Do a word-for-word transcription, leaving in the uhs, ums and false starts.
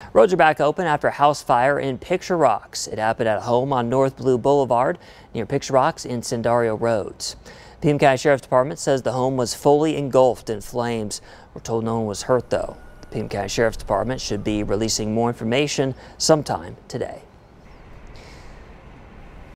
Roads are back open after a house fire in Picture Rocks. It happened at a home on North Blue Boulevard near Picture Rocks and Sendario Roads. Pima County Sheriff's Department says the home was fully engulfed in flames. We're told no one was hurt though. The Pima County Sheriff's Department should be releasing more information sometime today.